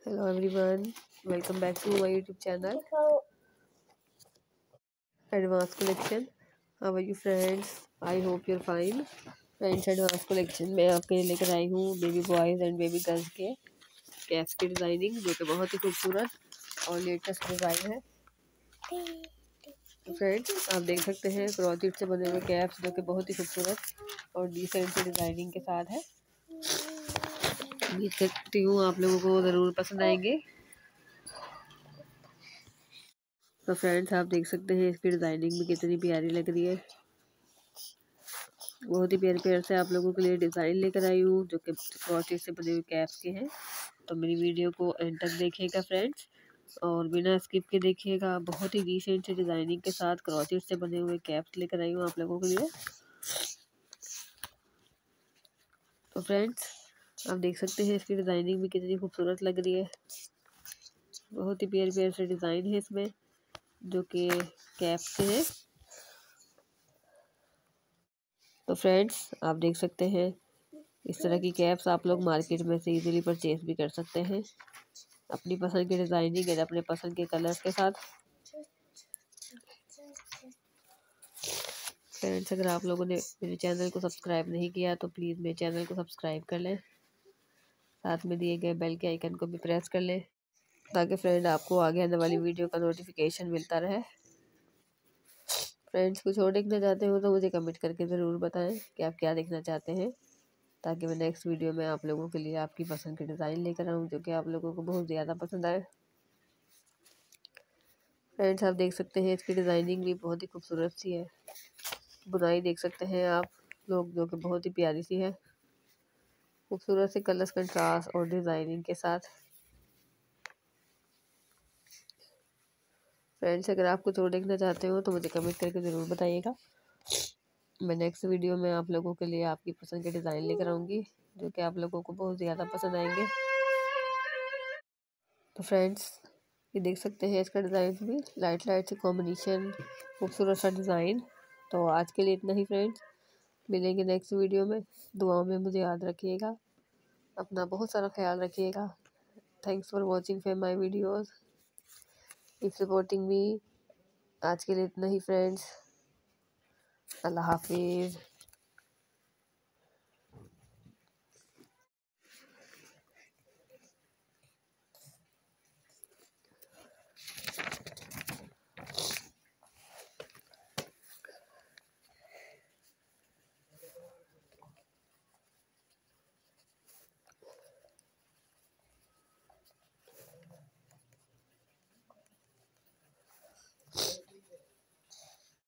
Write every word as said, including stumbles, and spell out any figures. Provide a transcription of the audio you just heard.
Hello everyone, welcome back to my YouTube channel Advanced Collection. How are you friends? I hope you're fine. Friends advance collection में आपके लिए लेकर आई हूँ baby boys and baby girls के caps की designing, जो कि बहुत ही खूबसूरत और लेटेस्ट डिज़ाइन है। फ्रेंड्स आप देख सकते हैं क्रोचेट से बने हुए कैप्स, जो कि बहुत ही खूबसूरत और डिसेंट सी डिज़ाइनिंग के साथ है। उम्मीद करती हूँ आप लोगों को ज़रूर पसंद आएंगे। तो फ्रेंड्स आप देख सकते हैं इसकी डिज़ाइनिंग भी कितनी प्यारी लग रही है। बहुत ही प्यारे प्यारे से आप लोगों के लिए डिज़ाइन लेकर आई हूँ, जो कि क्रोचेट से बने हुए कैप्स के हैं। तो मेरी वीडियो को एंड तक देखिएगा फ्रेंड्स, और बिना स्किप के देखिएगा। बहुत ही डिसेंट से डिज़ाइनिंग के साथ क्रोचेट से बने हुए कैप्स लेकर आई हूँ आप लोगों के लिए। तो फ्रेंड्स आप देख सकते हैं इसकी डिज़ाइनिंग भी कितनी खूबसूरत लग रही है। बहुत ही प्यारे प्यारे से डिज़ाइन है इसमें, जो कि कैप्स के हैं। तो फ्रेंड्स आप देख सकते हैं इस तरह की कैप्स आप लोग मार्केट में से इजीली परचेज भी कर सकते हैं अपनी पसंद की डिज़ाइनिंग और अपने पसंद के कलर्स के साथ। फ्रेंड्स अगर आप लोगों ने मेरे चैनल को सब्सक्राइब नहीं किया तो प्लीज़ मेरे चैनल को सब्सक्राइब कर लें, साथ में दिए गए बेल के आइकन को भी प्रेस कर लें, ताकि फ्रेंड आपको आगे आने वाली वीडियो का नोटिफिकेशन मिलता रहे। फ्रेंड्स कुछ और देखना चाहते हो तो मुझे कमेंट करके ज़रूर बताएं कि आप क्या देखना चाहते हैं, ताकि मैं नेक्स्ट वीडियो में आप लोगों के लिए आपकी पसंद की डिज़ाइन लेकर आऊँ, जो कि आप लोगों को बहुत ज़्यादा पसंद आए। फ्रेंड्स आप देख सकते हैं इसकी डिज़ाइनिंग भी बहुत ही खूबसूरत सी है। बुनाई देख सकते हैं आप लोग, जो कि बहुत ही प्यारी सी है, खूबसूरत से कलर्स कंट्रास्ट और डिज़ाइनिंग के साथ। फ्रेंड्स अगर आप कुछ और देखना चाहते हो तो मुझे कमेंट करके ज़रूर बताइएगा। मैं नेक्स्ट वीडियो में आप लोगों के लिए आपकी पसंद के डिज़ाइन लेकर आऊँगी, जो कि आप लोगों को बहुत ज़्यादा पसंद आएंगे। तो फ्रेंड्स ये देख सकते हैं इसका डिज़ाइन भी लाइट लाइट से कॉम्बिनेशन, खूबसूरत सा डिज़ाइन। तो आज के लिए इतना ही फ्रेंड्स, मिलेंगे नेक्स्ट वीडियो में। दुआओं में मुझे याद रखिएगा, अपना बहुत सारा ख्याल रखिएगा। Thanks for watching for my videos, keep supporting me. आज के लिए इतना ही फ्रेंड्स, अल्लाह हाफिज़।